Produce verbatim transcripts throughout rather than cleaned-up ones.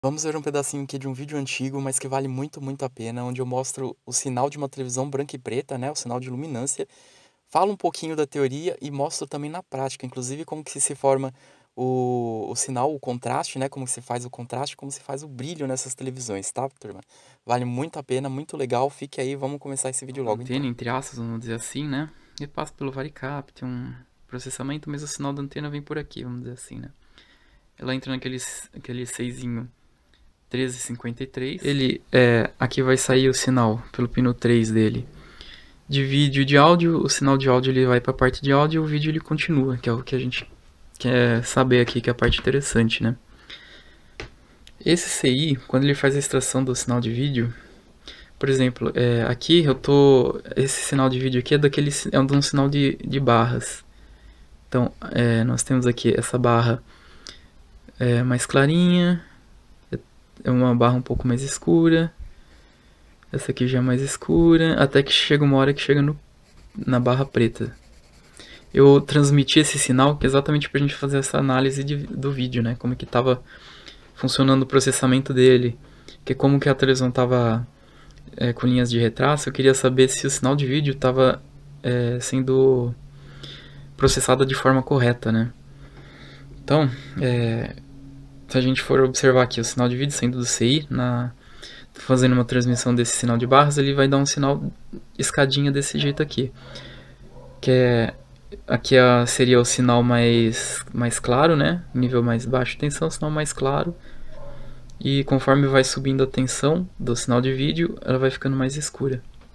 Vamos ver um pedacinho aqui de um vídeo antigo, mas que vale muito, muito a pena, onde eu mostro o sinal de uma televisão branca e preta, né, o sinal de luminância. Falo um pouquinho da teoria e mostro também na prática, inclusive como que se forma o, o sinal, o contraste, né, como se faz o contraste, como se faz o brilho nessas televisões, tá, turma? Vale muito a pena, muito legal, fique aí, vamos começar esse vídeo logo então. Antena, entre aspas, vamos dizer assim, né? Ele passa pelo varicap, tem um processamento, mas o sinal da antena vem por aqui, vamos dizer assim, né? Ela entra naquele aquele seisinho treze cinquenta e três. Ele, é, aqui vai sair o sinal pelo pino três dele. De vídeo e de áudio, o sinal de áudio ele vai para a parte de áudio e o vídeo ele continua, que é o que a gente quer saber aqui, que é a parte interessante, né? Esse C I, quando ele faz a extração do sinal de vídeo, por exemplo, é, aqui eu tô. Esse sinal de vídeo aqui é daquele. É um sinal de, de barras. Então, é, nós temos aqui essa barra é, mais clarinha. É uma barra um pouco mais escura. Essa aqui já é mais escura. Até que chega uma hora que chega no, na barra preta. Eu transmiti esse sinal exatamente pra gente fazer essa análise de, do vídeo, né? Como que tava funcionando o processamento dele. Que como que a televisão tava É, com linhas de retrato, eu queria saber se o sinal de vídeo estava é, sendo processado de forma correta, né? Então, é, se a gente for observar aqui o sinal de vídeo saindo do C I, na, fazendo uma transmissão desse sinal de barras, ele vai dar um sinal escadinha desse jeito aqui. Que é, aqui é, seria o sinal mais, mais claro, né? Nível mais baixo de tensão, sinal mais claro. E conforme vai subindo a tensão do sinal de vídeo, ela vai ficando mais escura.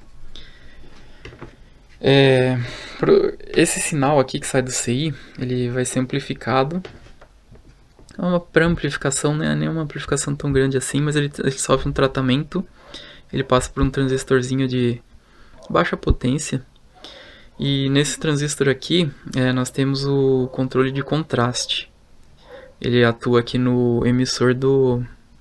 É, esse sinal aqui que sai do C I, ele vai ser amplificado. É uma pré-amplificação, não é nenhuma amplificação tão grande assim, mas ele, ele sofre um tratamento. Ele passa por um transistorzinho de baixa potência. E nesse transistor aqui, é, nós temos o controle de contraste. Ele atua aqui no emissor do,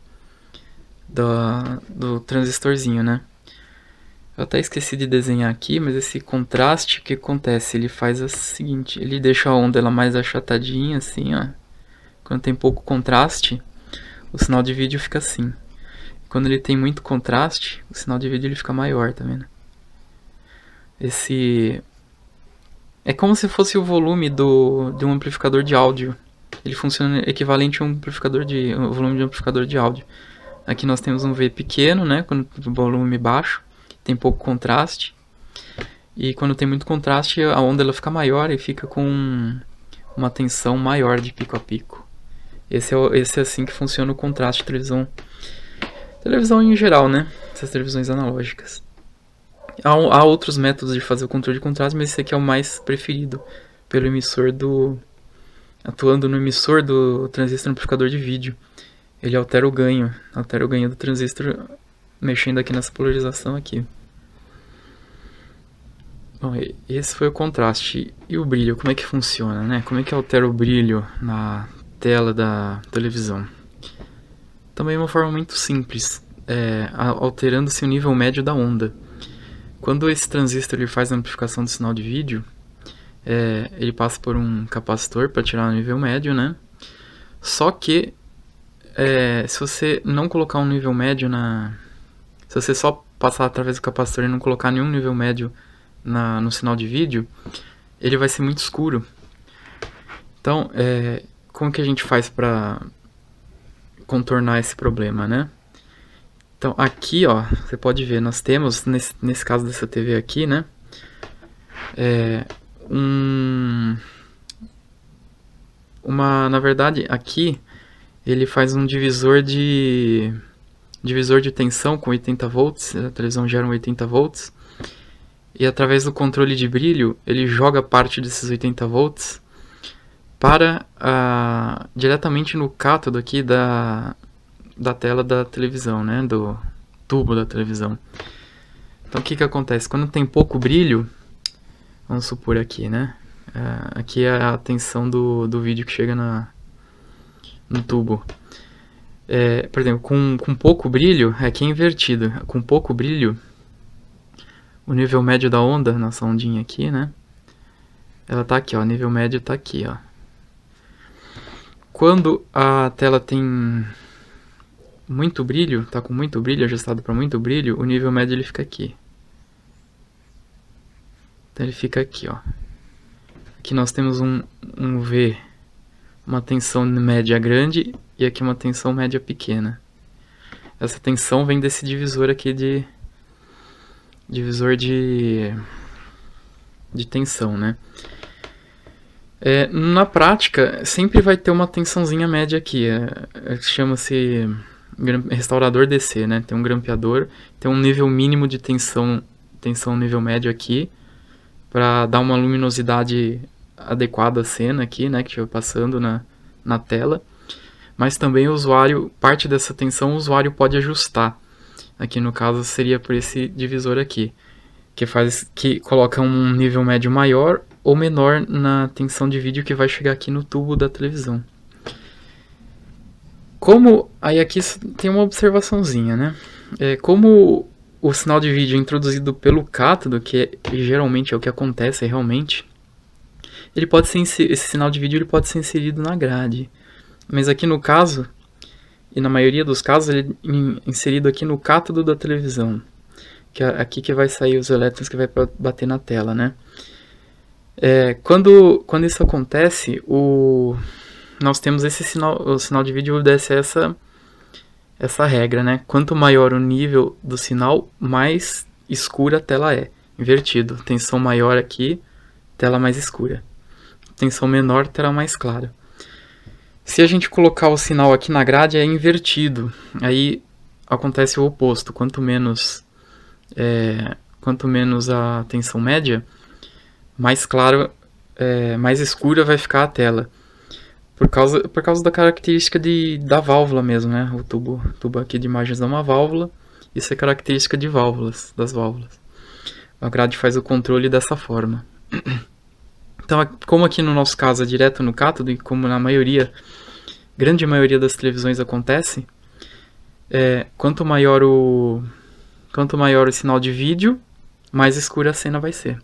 do, do transistorzinho, né? Eu até esqueci de desenhar aqui, mas esse contraste, o que acontece? Ele faz o seguinte, ele deixa a onda ela mais achatadinha, assim, ó. Quando tem pouco contraste, o sinal de vídeo fica assim. Quando ele tem muito contraste, o sinal de vídeo ele fica maior, tá vendo? Esse... É como se fosse o volume do, de um amplificador de áudio. Ele funciona equivalente a um amplificador de, um volume de um amplificador de áudio. Aqui nós temos um V pequeno, né, quando o volume baixo, tem pouco contraste. E quando tem muito contraste, a onda ela fica maior e fica com uma tensão maior de pico a pico. Esse é, esse é assim que funciona o contraste de televisão. Televisão em geral, né? Essas televisões analógicas. Há, há outros métodos de fazer o controle de contraste, mas esse aqui é o mais preferido pelo emissor do... Atuando no emissor do transistor amplificador de vídeo. Ele altera o ganho, altera o ganho do transistor mexendo aqui nessa polarização aqui. Bom, esse foi o contraste. E o brilho, como é que funciona, né? Como é que altera o brilho na tela da televisão? Também é uma forma muito simples, é, alterando-se o nível médio da onda. Quando esse transistor ele faz a amplificação do sinal de vídeo, é, ele passa por um capacitor para tirar o nível médio, né? Só que é, se você não colocar um nível médio na... Se você só passar através do capacitor e não colocar nenhum nível médio na, no sinal de vídeo, ele vai ser muito escuro. Então, é, como que a gente faz para contornar esse problema, né? Então, aqui, ó, você pode ver, nós temos, nesse, nesse caso dessa T V aqui, né? É, um... Uma, na verdade, aqui, ele faz um divisor de... divisor de tensão com oitenta volts, a televisão gera oitenta volts, e através do controle de brilho, ele joga parte desses oitenta volts para uh, diretamente no cátodo aqui da, da tela da televisão, né, do tubo da televisão. Então o que que acontece? Quando tem pouco brilho, vamos supor aqui, né, uh, aqui é a tensão do, do vídeo que chega na, no tubo. É, por exemplo, com, com pouco brilho, aqui é invertido. Com pouco brilho, o nível médio da onda, nossa ondinha aqui, né? Ela tá aqui, ó. O nível médio tá aqui, ó. Quando a tela tem muito brilho, tá com muito brilho, ajustado para muito brilho, o nível médio ele fica aqui. Então ele fica aqui, ó. Aqui nós temos um, um V, uma tensão média grande e aqui uma tensão média pequena. Essa tensão vem desse divisor aqui de divisor de de tensão, né? É, na prática, sempre vai ter uma tensãozinha média aqui. É, é, chama-se restaurador D C, né? Tem um grampeador, tem um nível mínimo de tensão, tensão nível médio aqui, para dar uma luminosidade adequada à cena aqui, né? Que estiver passando na, na tela. Mas também o usuário, parte dessa tensão o usuário pode ajustar. Aqui no caso seria por esse divisor aqui, que faz que coloca um nível médio maior ou menor na tensão de vídeo que vai chegar aqui no tubo da televisão. Como aí aqui tem uma observaçãozinha, né? É, como o sinal de vídeo é introduzido pelo cátodo, que é, geralmente é o que acontece realmente, ele pode ser esse sinal de vídeo ele pode ser inserido na grade. Mas aqui no caso, e na maioria dos casos, ele é inserido aqui no cátodo da televisão. Que é aqui que vai sair os elétrons que vai bater na tela, né? É, quando, quando isso acontece, o, nós temos esse sinal, o sinal de vídeo obedece a essa, essa regra, né? Quanto maior o nível do sinal, mais escura a tela é. Invertido. Tensão maior aqui, tela mais escura. Tensão menor, tela mais clara. Se a gente colocar o sinal aqui na grade, é invertido. Aí acontece o oposto. Quanto menos, é, quanto menos a tensão média, mais claro, é, mais escura vai ficar a tela. Por causa, por causa da característica de, da válvula mesmo, né? O tubo, tubo aqui de imagens é uma válvula. Isso é característica de válvulas, das válvulas. A grade faz o controle dessa forma. Então, como aqui no nosso caso é direto no cátodo, e como na maioria, grande maioria das televisões acontece, é, quanto maior o quanto maior o sinal de vídeo, mais escura a cena vai ser.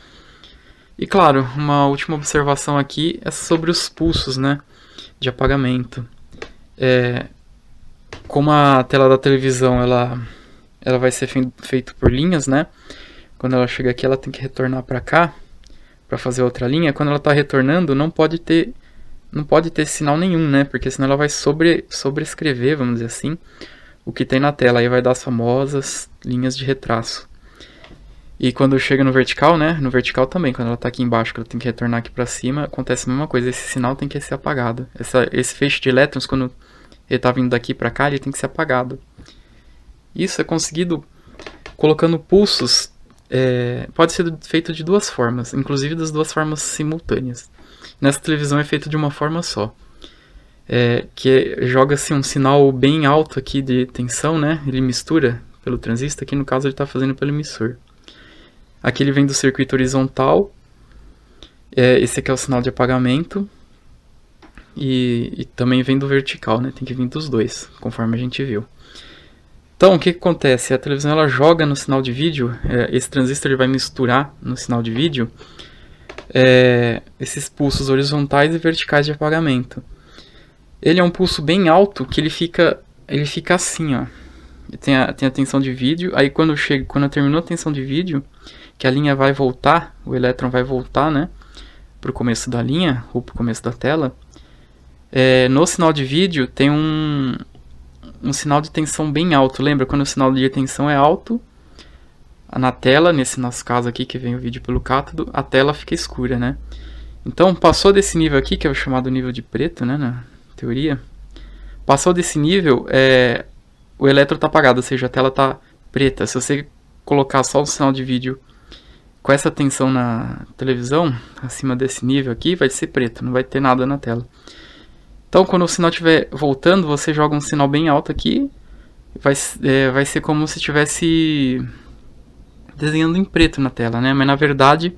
E claro, uma última observação aqui é sobre os pulsos, né, de apagamento. É, como a tela da televisão ela, ela vai ser feita por linhas, né, quando ela chega aqui ela tem que retornar para cá, para fazer outra linha. Quando ela está retornando, não pode ter não pode ter sinal nenhum, né? Porque senão ela vai sobre, sobrescrever, vamos dizer assim, o que tem na tela. Aí vai dar as famosas linhas de retraço. E quando chega no vertical, né? No vertical também, quando ela está aqui embaixo, que ela tem que retornar aqui para cima, acontece a mesma coisa. Esse sinal tem que ser apagado. Essa, esse feixe de elétrons, quando ele está vindo daqui para cá, ele tem que ser apagado. Isso é conseguido colocando pulsos. É, pode ser feito de duas formas, inclusive das duas formas simultâneas. Nessa televisão é feito de uma forma só, é, que é, joga-se um sinal bem alto aqui de tensão, né? Ele mistura pelo transistor, aqui no caso ele está fazendo pelo emissor. Aqui ele vem do circuito horizontal, é, esse aqui é o sinal de apagamento, e, e também vem do vertical, né? Tem que vir dos dois, conforme a gente viu. Então, o que, que acontece? A televisão ela joga no sinal de vídeo, é, esse transistor ele vai misturar no sinal de vídeo é, esses pulsos horizontais e verticais de apagamento. Ele é um pulso bem alto que ele fica, ele fica assim, ó. Tem a, tem a tensão de vídeo, aí quando chega, quando terminou a tensão de vídeo, que a linha vai voltar, o elétron vai voltar, né, para o começo da linha, ou para o começo da tela, é, no sinal de vídeo tem um... um sinal de tensão bem alto. Lembra quando o sinal de tensão é alto na tela, nesse nosso caso aqui que vem o vídeo pelo cátodo, a tela fica escura, né? Então passou desse nível aqui, que é o chamado nível de preto, né, na teoria, passou desse nível, é, o elétron está apagado, ou seja, a tela está preta. Se você colocar só o sinal de vídeo com essa tensão na televisão, acima desse nível aqui, vai ser preto, não vai ter nada na tela. Então, quando o sinal estiver voltando, você joga um sinal bem alto aqui. Vai, é, vai ser como se estivesse desenhando em preto na tela, né? Mas, na verdade,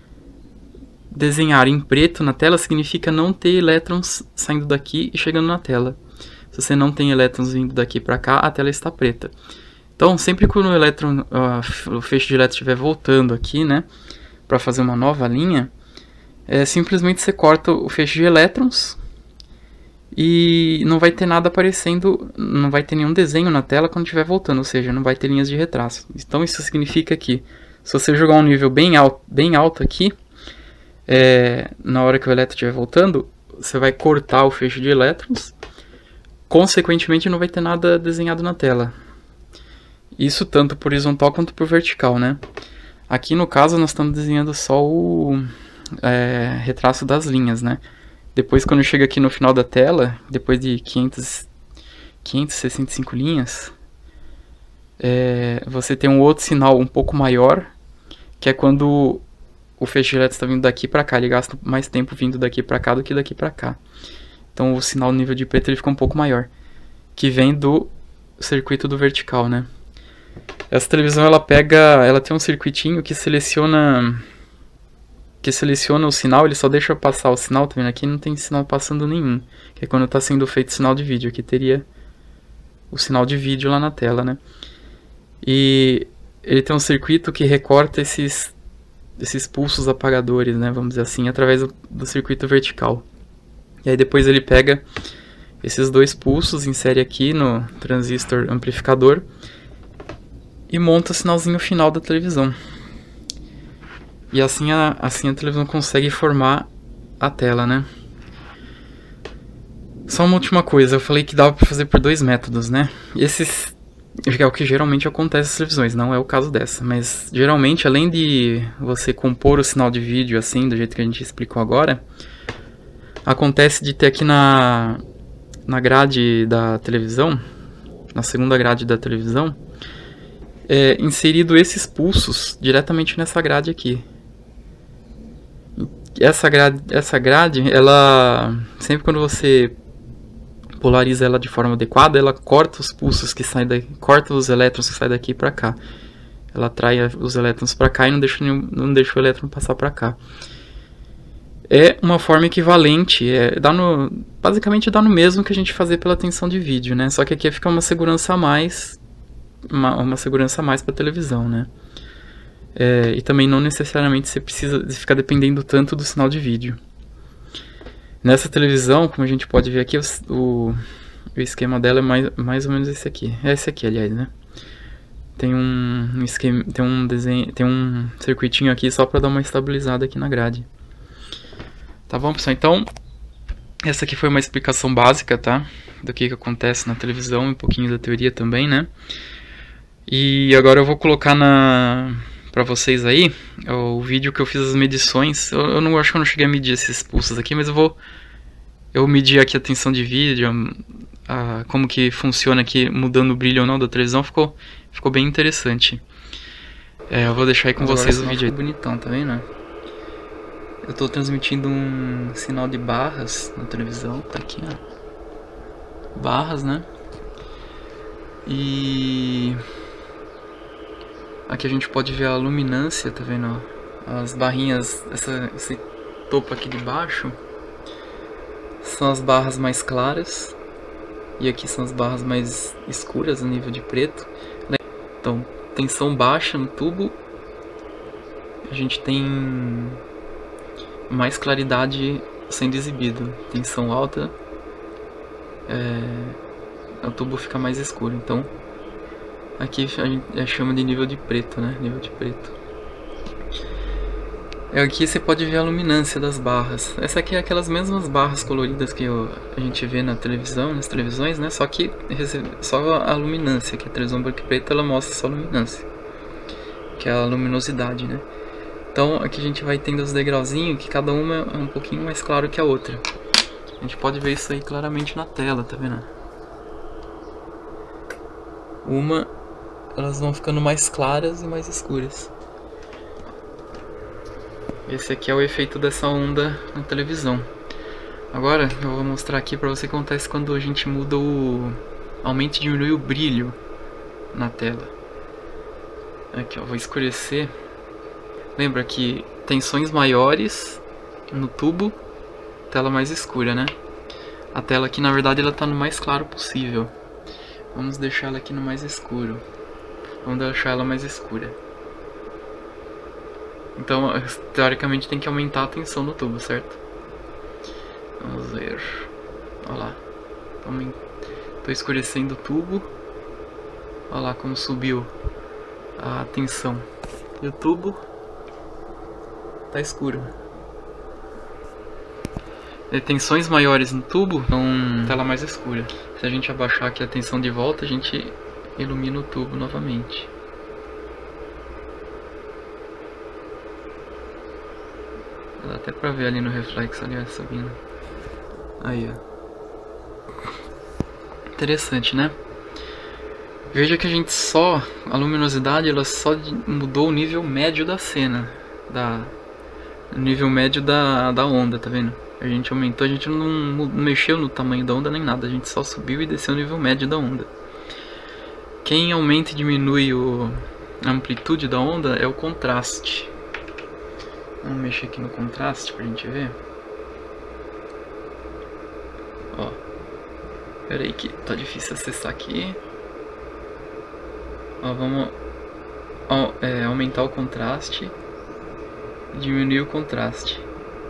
desenhar em preto na tela significa não ter elétrons saindo daqui e chegando na tela. Se você não tem elétrons vindo daqui para cá, a tela está preta. Então, sempre quando o, elétron, uh, o feixe de elétrons estiver voltando aqui, né? Para fazer uma nova linha, é, simplesmente você corta o feixe de elétrons. E não vai ter nada aparecendo, não vai ter nenhum desenho na tela quando estiver voltando, ou seja, não vai ter linhas de retrato. Então isso significa que se você jogar um nível bem alto, bem alto aqui, é, na hora que o elétron estiver voltando, você vai cortar o feixe de elétrons, consequentemente não vai ter nada desenhado na tela. Isso tanto por horizontal quanto por vertical, né? Aqui no caso nós estamos desenhando só o é, retrato das linhas, né? Depois quando chega aqui no final da tela, depois de quinhentas, quinhentas e sessenta e cinco linhas, é, você tem um outro sinal um pouco maior, que é quando o feixe de elétrons está vindo daqui para cá. Ele gasta mais tempo vindo daqui para cá do que daqui para cá. Então o sinal no nível de preto ele fica um pouco maior, que vem do circuito do vertical, né? Essa televisão ela pega, ela tem um circuitinho que seleciona que seleciona o sinal, ele só deixa passar o sinal, tá vendo? Aqui não tem sinal passando nenhum, que é quando está sendo feito sinal de vídeo. Aqui teria o sinal de vídeo lá na tela, né? E ele tem um circuito que recorta esses, esses pulsos apagadores, né? Vamos dizer assim, através do, do circuito vertical. E aí depois ele pega esses dois pulsos, insere aqui no transistor amplificador e monta o sinalzinho final da televisão. E assim a, assim a televisão consegue formar a tela, né? Só uma última coisa, eu falei que dava para fazer por dois métodos, né? Esses é o que geralmente acontece nas televisões, não é o caso dessa. Mas geralmente, além de você compor o sinal de vídeo assim, do jeito que a gente explicou agora, acontece de ter aqui na, na grade da televisão, na segunda grade da televisão, é, inserido esses pulsos diretamente nessa grade aqui. Essa grade, essa grade, ela, sempre quando você polariza ela de forma adequada, ela corta os pulsos que saem daqui, corta os elétrons que saem daqui para cá. Ela atrai os elétrons para cá e não deixa, nenhum, não deixa o elétron passar para cá. É uma forma equivalente, é, dá no, basicamente dá no mesmo que a gente fazer pela tensão de vídeo, né? Só que aqui fica uma segurança a mais, uma, uma segurança a mais para a né? É, e também não necessariamente você precisa ficar dependendo tanto do sinal de vídeo. Nessa televisão, como a gente pode ver aqui, o, o, o esquema dela é mais, mais ou menos esse aqui. É esse aqui, aliás, né? Tem um, um esquema, tem um desenho, tem um circuitinho aqui só para dar uma estabilizada aqui na grade. Tá bom, pessoal? Então, essa aqui foi uma explicação básica, tá? Do que, que acontece na televisão, um pouquinho da teoria também, né? E agora eu vou colocar na... pra vocês aí o vídeo que eu fiz as medições. Eu, eu não acho que eu não cheguei a medir esses pulsos aqui, mas eu vou eu medir aqui a tensão de vídeo, a, como que funciona aqui, mudando o brilho ou não da televisão. Ficou, ficou bem interessante. É, eu vou deixar aí com mas vocês o vídeo aí. Bonitão, tá vendo? Eu tô transmitindo um sinal de barras na televisão, tá aqui, ó. Barras, né? E aqui a gente pode ver a luminância, tá vendo? As barrinhas, essa, esse topo aqui de baixo são as barras mais claras e aqui são as barras mais escuras, a nível de preto. Então, tensão baixa no tubo, a gente tem mais claridade sendo exibido. Tensão alta, é, o tubo fica mais escuro. Então, aqui a gente chama de nível de preto, né? Nível de preto. Aqui você pode ver a luminância das barras. Essa aqui é aquelas mesmas barras coloridas que eu, a gente vê na televisão, nas televisões, né? Só que só a luminância, que a televisão branca e preta ela mostra só a luminância, que é a luminosidade, né? Então aqui a gente vai tendo os degrauzinhos, que cada uma é um pouquinho mais claro que a outra. A gente pode ver isso aí claramente na tela, tá vendo? Uma, elas vão ficando mais claras e mais escuras. Esse aqui é o efeito dessa onda na televisão. Agora eu vou mostrar aqui pra você o que acontece quando a gente muda o... aumenta e diminui o brilho na tela. Aqui, ó, vou escurecer. Lembra que tensões maiores no tubo, tela mais escura, né? A tela aqui, na verdade, ela tá no mais claro possível. Vamos deixar ela aqui no mais escuro. Vamos deixar ela mais escura. Então, teoricamente, tem que aumentar a tensão no tubo, certo? Vamos ver. Olha lá. Tô escurecendo o tubo. Olha lá como subiu a tensão. E o tubo tá escuro. E tensões maiores no tubo, então tela mais escura. Se a gente abaixar aqui a tensão de volta, a gente ilumina o tubo novamente. Dá até pra ver ali no reflexo ali, ó, subindo. Aí, ó. Interessante, né? Veja que a gente só, a luminosidade, ela só mudou o nível médio da cena, da o nível médio da, da onda, tá vendo? A gente aumentou, a gente não, não mexeu no tamanho da onda nem nada, a gente só subiu e desceu o nível médio da onda. Quem aumenta e diminui o, a amplitude da onda é o contraste. Vamos mexer aqui no contraste pra gente ver. Ó. Pera aí que tá difícil acessar aqui. Ó, vamos ó, é, aumentar o contraste e diminuir o contraste.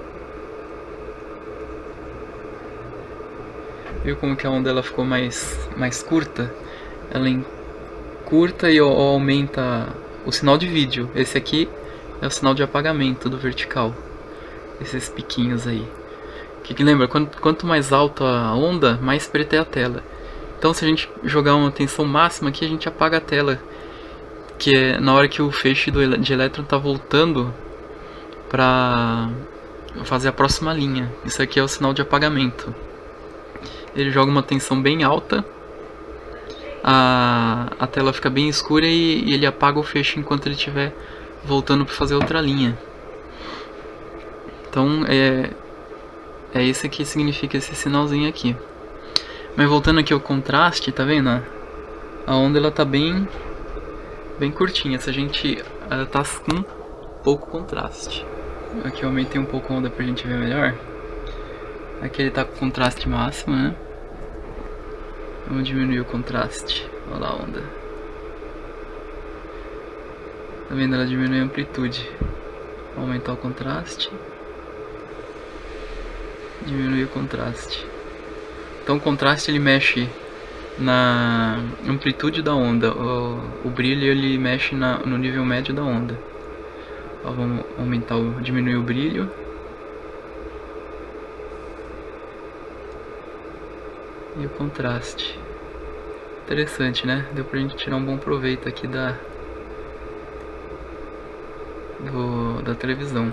Viu como que a onda ela ficou mais, mais curta? Ela encurta e ó, aumenta o sinal de vídeo. Esse aqui é o sinal de apagamento do vertical. Esses piquinhos aí. Que, que lembra, quanto, quanto mais alta a onda, mais preta é a tela. Então se a gente jogar uma tensão máxima aqui, a gente apaga a tela. Que é na hora que o feixe do, de elétron está voltando para fazer a próxima linha. Isso aqui é o sinal de apagamento. Ele joga uma tensão bem alta, a, a tela fica bem escura e, e ele apaga o feixe enquanto ele estiver voltando para fazer outra linha. Então é, é isso que significa esse sinalzinho aqui. Mas voltando aqui ao contraste, tá vendo? A onda ela tá bem, bem curtinha. Se a gente ela tá com pouco contraste. Aqui eu aumentei um pouco a onda pra gente ver melhor. Aqui ele tá com contraste máximo, né? Vamos diminuir o contraste. Olha lá a onda. Tá vendo? Ela diminui a amplitude. Vou aumentar o contraste. Diminuir o contraste. Então o contraste ele mexe na amplitude da onda. O, o brilho ele mexe na, no nível médio da onda. Ó, vamos aumentar o, diminuir o brilho. E o contraste. Interessante, né? Deu pra gente tirar um bom proveito aqui da do, da televisão.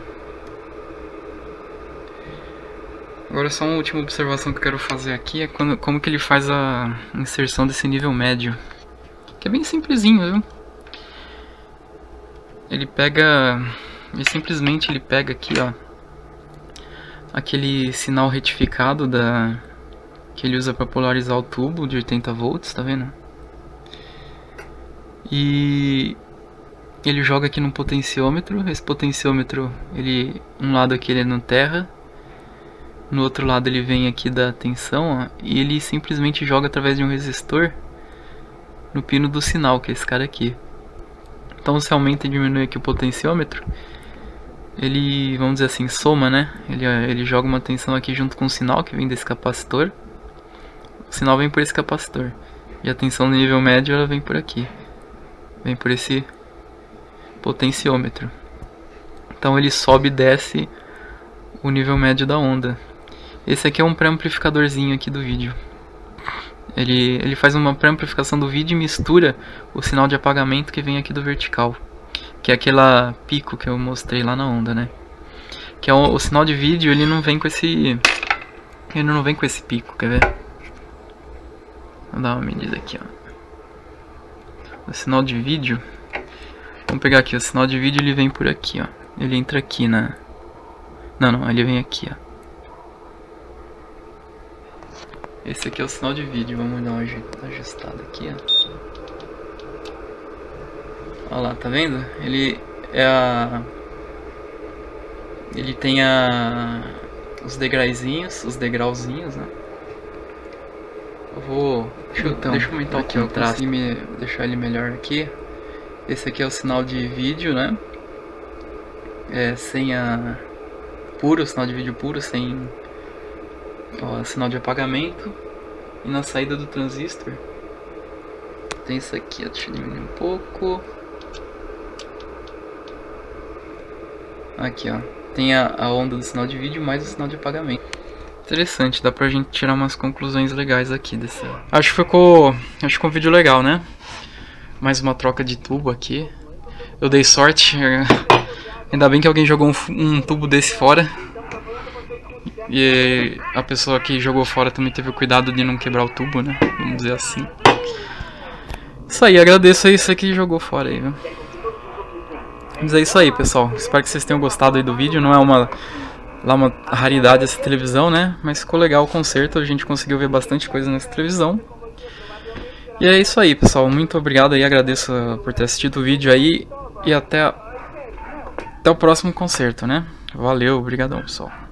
Agora só uma última observação que eu quero fazer aqui é quando, como que ele faz a inserção desse nível médio. Que é bem simplesinho, viu? Ele pega... Ele simplesmente ele pega aqui, ó, aquele sinal retificado da... que ele usa para polarizar o tubo de oitenta volts, tá vendo? E ele joga aqui no potenciômetro. Esse potenciômetro, ele, um lado aqui ele é no terra, no outro lado ele vem aqui da tensão, ó, e ele simplesmente joga através de um resistor no pino do sinal, que é esse cara aqui. Então se aumenta e diminui aqui o potenciômetro, ele, vamos dizer assim, soma, né? Ele, ele joga uma tensão aqui junto com o sinal que vem desse capacitor. O sinal vem por esse capacitor. E a tensão no nível médio ela vem por aqui. Vem por esse potenciômetro. Então ele sobe e desce o nível médio da onda. Esse aqui é um pré-amplificadorzinho aqui do vídeo. Ele, ele faz uma pré-amplificação do vídeo e mistura o sinal de apagamento que vem aqui do vertical. Que é aquela pico que eu mostrei lá na onda, né? Que é o, o sinal de vídeo, ele não vem com esse... Ele não vem com esse pico, quer ver? Vou dar uma medida aqui, ó. O sinal de vídeo... Vamos pegar aqui, o sinal de vídeo ele vem por aqui, ó. Ele entra aqui na... Não, não, ele vem aqui, ó. Esse aqui é o sinal de vídeo, vamos dar uma ajustada aqui, ó. Olha lá, tá vendo? Ele é a... Ele tem a... os degraizinhos, os degrauzinhos, né? Eu vou... Deixa eu, então, deixa eu aumentar aqui o contraste, me deixar ele melhor aqui. Esse aqui é o sinal de vídeo, né? É, sem a... Puro, sinal de vídeo puro, sem... Ó, sinal de apagamento. E na saída do transistor tem isso aqui, ó, deixa eu diminuir um pouco. Aqui, ó, tem a, a onda do sinal de vídeo mais o sinal de apagamento. Interessante, dá pra gente tirar umas conclusões legais aqui desse. Acho que ficou, acho que ficou um vídeo legal, né? Mais uma troca de tubo aqui. Eu dei sorte, ainda bem que alguém jogou um, um tubo desse fora. E a pessoa que jogou fora também teve o cuidado de não quebrar o tubo, né? Vamos dizer assim. Isso aí, agradeço aí você que jogou fora aí, viu? Mas é isso aí, pessoal. Espero que vocês tenham gostado aí do vídeo. Não é uma, lá uma raridade essa televisão, né? Mas ficou legal o concerto. A gente conseguiu ver bastante coisa nessa televisão. E é isso aí, pessoal. Muito obrigado aí. Agradeço por ter assistido o vídeo aí. E até, até o próximo concerto, né? Valeu, obrigadão, pessoal.